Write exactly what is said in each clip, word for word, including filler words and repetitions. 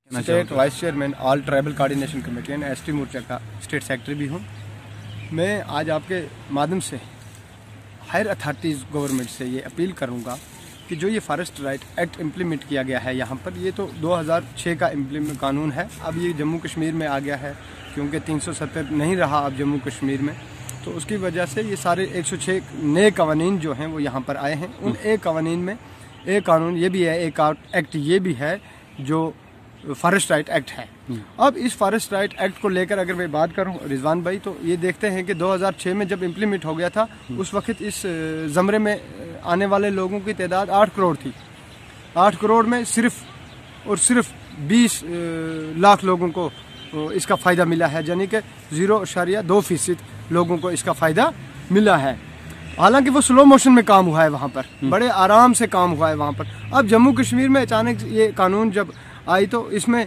State vice chairman all tribal coordination committee and S T मोर्चा का state secretary भी हूँ। मैं आज आपके माध्यम से हायर अथॉरिटीज़ गवर्नमेंट से ये अपील करूँगा कि जो ये फॉरेस्ट राइट एक्ट इम्प्लीमेंट किया गया है यहाँ पर, ये तो दो हज़ार छह का इम्प्लीमेंट कानून है, अब ये जम्मू कश्मीर में आ गया है क्योंकि तीन सौ सत्तर नहीं रहा अब जम्मू कश्मीर में, तो उसकी वजह से ये सारे एक सौ छह नए कवानीन जो हैं वो यहाँ पर आए हैं। उन एक कवानीन में एक कानून ये भी है, एक एक्ट ये भी है जो फॉरेस्ट राइट एक्ट है। अब इस फॉरेस्ट राइट एक्ट को लेकर अगर मैं बात करूं रिजवान भाई, तो ये देखते हैं कि दो हज़ार छह में जब इम्प्लीमेंट हो गया था उस वक्त इस ज़मरे में आने वाले लोगों की तादाद आठ करोड़ थी। आठ करोड़ में सिर्फ और सिर्फ बीस लाख लोगों को इसका फ़ायदा मिला है, यानी कि ज़ीरो अशारिया दो फीसद लोगों को इसका फ़ायदा मिला है। हालांकि वो स्लो मोशन में काम हुआ है, वहाँ पर बड़े आराम से काम हुआ है वहाँ पर। अब जम्मू कश्मीर में अचानक ये कानून जब आई तो इसमें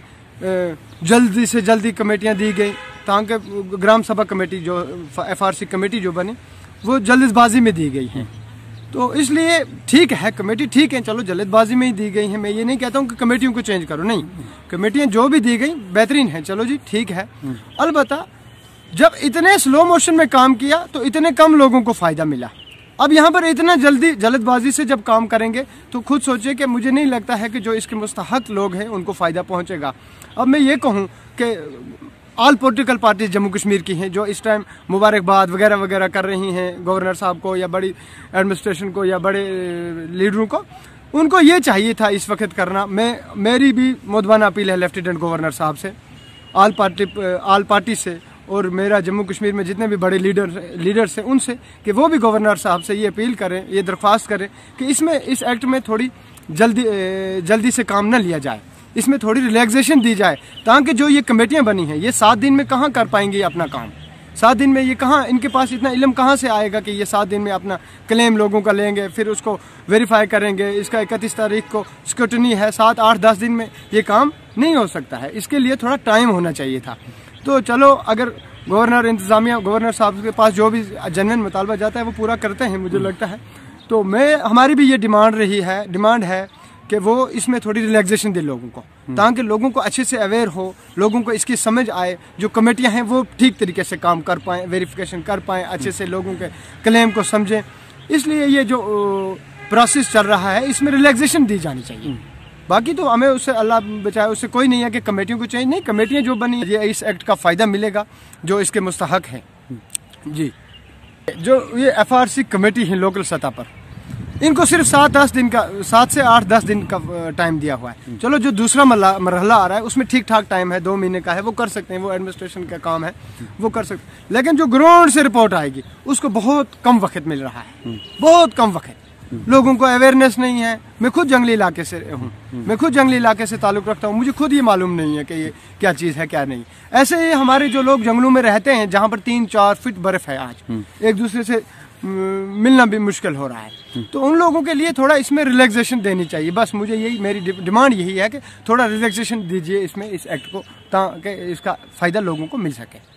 जल्दी से जल्दी कमेटियाँ दी गई ताकि ग्राम सभा कमेटी जो एफ आर सी कमेटी जो बनी वो जल्दबाजी में दी गई हैं। तो इसलिए ठीक है, कमेटी ठीक है, चलो जल्दबाजी में ही दी गई हैं। मैं ये नहीं कहता हूँ कि कमेटियों को चेंज करो, नहीं, कमेटियाँ जो भी दी गई बेहतरीन है, चलो जी ठीक है। अलबत्ता जब इतने स्लो मोशन में काम किया तो इतने कम लोगों को फ़ायदा मिला। अब यहाँ पर इतना जल्दी जल्दबाजी से जब काम करेंगे तो खुद सोचिए कि मुझे नहीं लगता है कि जो इसके मुस्तहक लोग हैं उनको फ़ायदा पहुँचेगा। अब मैं ये कहूँ कि all political parties Jammu Kashmir की हैं जो इस टाइम मुबारकबाद वगैरह वगैरह कर रही हैं गवर्नर साहब को या बड़ी एडमिनिस्ट्रेशन को या बड़े लीडरों को, उनको ये चाहिए था इस वक्त करना। मैं मेरी भी मुद्दाना अपील है लेफ्टिनेंट गवर्नर साहब से, ऑल पार्टी ऑल पार्टी से, और मेरा जम्मू कश्मीर में जितने भी बड़े लीडर लीडर्स हैं उनसे कि वो भी गवर्नर साहब से ये अपील करें, ये दरख्वास्त करें कि इसमें इस एक्ट में थोड़ी जल्दी जल्दी से काम न लिया जाए, इसमें थोड़ी रिलैक्सेशन दी जाए ताकि जो ये कमेटियां बनी हैं ये सात दिन में कहाँ कर पाएंगी अपना काम। सात दिन में ये कहाँ, इनके पास इतना इल्म कहाँ से आएगा कि ये सात दिन में अपना क्लेम लोगों का लेंगे, फिर उसको वेरीफाई करेंगे। इसका इकतीस तारीख को स्क्रूटनी है, सात आठ दस दिन में ये काम नहीं हो सकता है, इसके लिए थोड़ा टाइम होना चाहिए था। तो चलो, अगर गवर्नर इंतजामिया गवर्नर साहब के पास जो भी जेन्युइन मुतालबा जाता है वो पूरा करते हैं मुझे लगता है। तो मैं हमारी भी ये डिमांड रही है डिमांड है कि वो इसमें थोड़ी रिलैक्सेशन दे लोगों को, ताकि लोगों को अच्छे से अवेयर हो, लोगों को इसकी समझ आए, जो कमेटियां हैं वो ठीक तरीके से काम कर पाएँ, वेरिफिकेशन कर पाएँ, अच्छे से लोगों के क्लेम को समझें। इसलिए ये जो प्रोसेस चल रहा है इसमें रिलैक्सेशन दी जानी चाहिए। बाकी तो हमें उससे अल्लाह बचाए, उससे कोई नहीं है कि कमेटियों को चेंज नहीं, कमेटियां जो बनी ये इस एक्ट का फ़ायदा मिलेगा जो इसके मुस्तहक हैं। जी, जो ये एफ आर सी कमेटी है लोकल सतह पर, इनको सिर्फ सात दस दिन का सात से आठ दस दिन का टाइम दिया हुआ है। चलो, जो दूसरा मरहला आ रहा है उसमें ठीक ठाक टाइम है, दो महीने का है, वो कर सकते हैं, वो एडमिनिस्ट्रेशन का काम है, वो कर सकते हैं। लेकिन जो ग्राउंड से रिपोर्ट आएगी उसको बहुत कम वक्त मिल रहा है, बहुत कम वक्त। लोगों को अवेयरनेस नहीं है। मैं खुद जंगली इलाके से हूँ, मैं खुद जंगली इलाके से ताल्लुक़ रखता हूँ, मुझे खुद ये मालूम नहीं है कि ये क्या चीज़ है क्या नहीं। ऐसे ही हमारे जो लोग जंगलों में रहते हैं जहाँ पर तीन चार फीट बर्फ़ है, आज एक दूसरे से मिलना भी मुश्किल हो रहा है, तो उन लोगों के लिए थोड़ा इसमें रिलैक्सेशन देनी चाहिए। बस मुझे यही मेरी डिमांड यही है कि थोड़ा रिलैक्सेशन दीजिए इसमें, इस एक्ट को, ताकि इसका फ़ायदा लोगों को मिल सके।